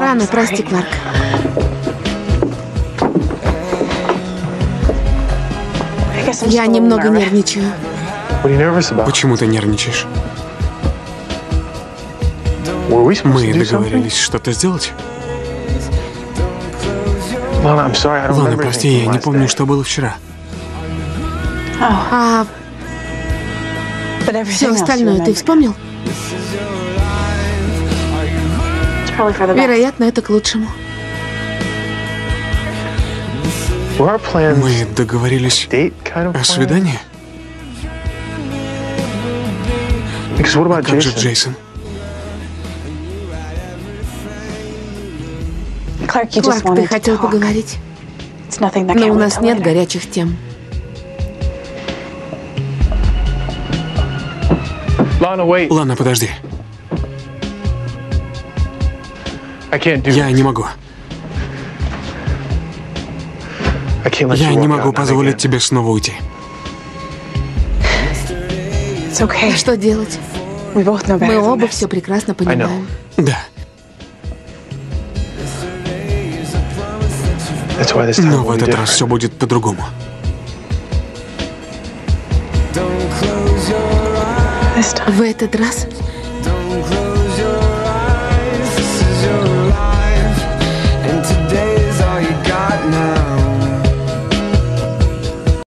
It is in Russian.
Лана, прости, Кларк. Я немного нервничаю. Почему ты нервничаешь? Мы договорились что-то сделать? Лана, прости, я не помню, что было вчера. А все остальное ты вспомнил? Вероятно, это к лучшему. Мы договорились о свидании? А как же Джейсон? Кларк, ты хотел поговорить, но у нас нет горячих тем. Лана, подожди. Я не могу. Я не могу позволить тебе снова уйти. Что делать? Мы оба все прекрасно понимаем. Да. Но в этот раз все будет по-другому. В этот раз